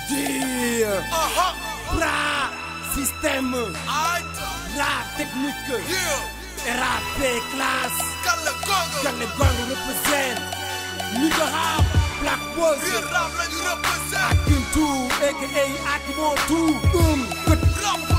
Rap système, rap technique, rap classe, Galle Gang represent, nigger rap, black boys, Akim aka Akimfocus,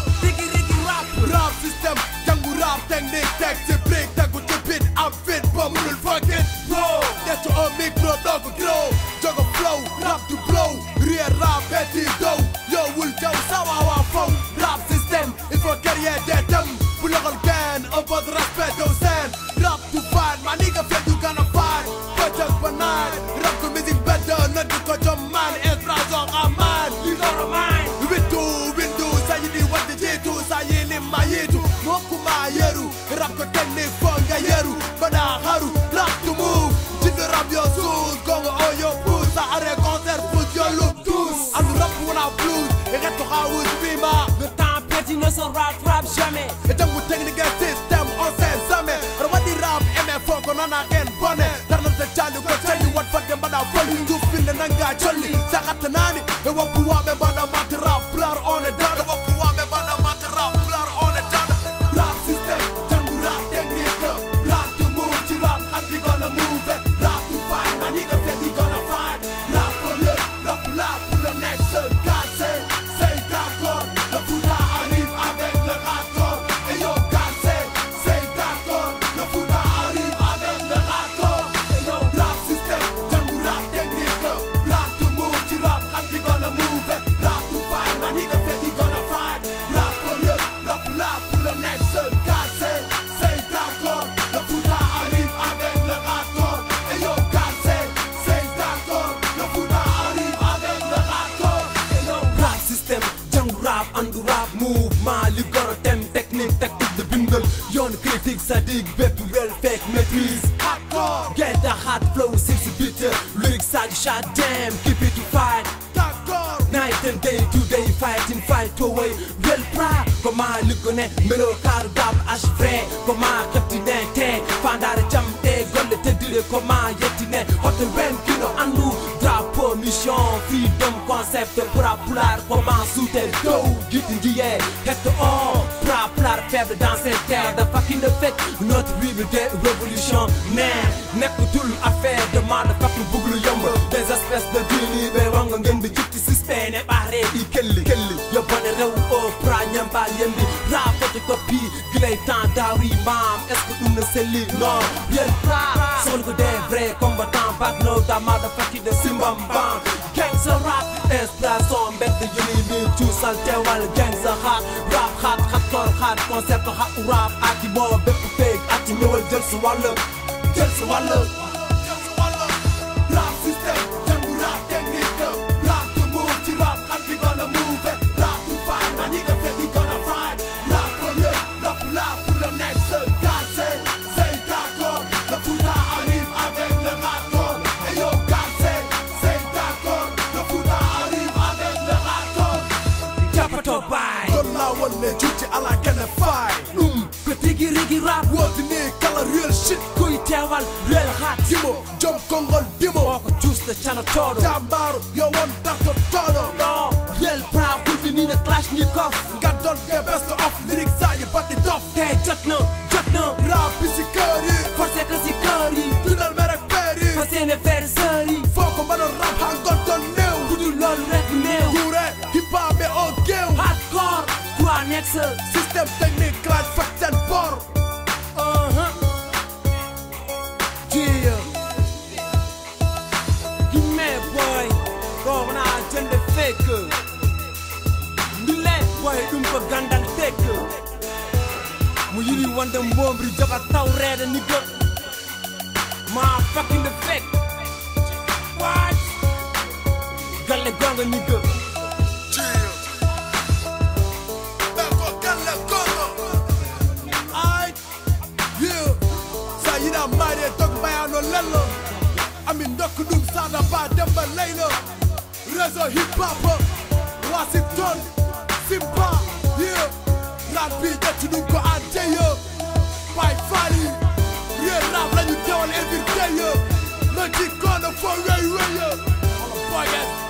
Rap system, jangu rap tecknik, tecknik break, tagu to beat, I'm fit, but munul fucking bro. Get to a micro, dog grow, juggle flow, rap to blow, real rap, petty dough. Yo, will go, sawa wa phone, rap system, if I carry that them, pull up again, over the respect, those sand, rap to find, my nigga feel you gonna find, but just banana, rap to music better, not because your man is right on a man, you got a mind, windows, I did what the J2s, I my yetu, Mokuma yeru, rap ko tecknik fonga yeru, bada haru, rap to move, jingle rap your soul, gongo all your boots, I are concert, put your look tous, and rap when I blues, et reste house bima, le temps perdu ne se rattrape jamais, et donc vous tecknik system, on sait jamais, and what the rap, MF, on en a rien bonne, dans notre child, you go tell you what for them, but I follow you, feel the nanga jolly, Sakatanani, and what you want me, but I'm not rap, blur on the dot, what you want me, but I'm not rap, blur on the dot. Rap system, jangu rap tecknik, rap to move, to rap, and we gonna move it. Rap to find, my nigga said he gonna find. Rap for le, rap pour le next, cassé, c'est d'accord. Le fouta arrive avec le raccord. Et yo, cassé, c'est d'accord. Le fouta arrive avec le raccord. Et yo, rap system, jangu rap tecknik, rap to move, to rap, and we gonna move it. Rap to find, my nigga said he gonna find. Rap for le, rap pour le next. Cassé, c'est d'accord, le fouta arrive avec le raccord. Et yo, cassé, c'est d'accord, le fouta arrive avec le raccord. Et yo, rap système, jangu rap, andu rap, mouvement, li goro tem, technique de bindal, yoon critique, sadique, bépp wel fake maîtrise, hardcore, get the hard flow, 6 bit, lyrics side shot, damn, keep it to fight, d'accord, night and day to day, fighting, fight away, real pride, comment li connaît, melo karu dab, h vrai, comment captine, te, fandare jam, te, golle te dire, comment yettine, hotel ren, kino andu, drapeau, mission, freedom, concept, pura pular, comment souter, go, get in the air, get the all, pra pular, faible dans cette terre, de fucking effect, notre bible de révolution, nekkutul affaire de motherfucking buglu yomb, des espèces de dini, be wanga ngeen di jukki système, e bare di kelli, yo bone rew o pra nyambal yembi, rap photocopie, gilay temps dawi mam, est-ce que dum na selli, non, bien pra, sol ko des vrais combattants, back no da motherfucking de simbam bang, gangsta rap, espresso, mbedd yuni ni tu salte wal gangsta rap, hardcore, hard concept, hard rap, aki bo bépp fake, ati ñëwal jël sa wàll, rap system, jangu rap tecknik, rap to move, to rap, and we gonna move it. Rap to find, my nigga said he gonna find. Rap for le, rap pour le next, cassé, c'est d'accord, le fouta arrive avec le raccord. Et yo, cassé, c'est d'accord, le fouta arrive avec le raccord. Japato bay, Don la wone juuti ala gonna fight. ko tigi rigi rap, Wodi ni kala real shit. kuy teewal real hot, Dimo, jom kongol dimo. oko juice the channel todo, Jambaru, yo one doctor tono. no, real proud, kulti ni na clash ni kof, Got done the best of lyrics, I but it off. te jot na, Rap isi kari, forcé que si kër yi, tunal merek peri. fas yéene faire sër yi, Foko mano rap hangon ton new. budul loolu rek néew, Kure, hip hop be on game. hardcore, trois next, System tecknik, clash fact and por. yeah, gimme boy, kooku naa jënd fekk, ndile boy dum ko gandal tekk, mu yiri wande mbombri joga taw reede nigga, maa fucking the fake, what, galle gonga nigga, Sayida Maria dog bayano lello. Amin ndokk dum sada ba demba laylo. Réseau hip hop, Washington, Simba, yeah. Rap bi jatti dum ko ante yo. Bay fali, real rap lañu teewal every day yo. No ci kono fo wey wey yo. All the boys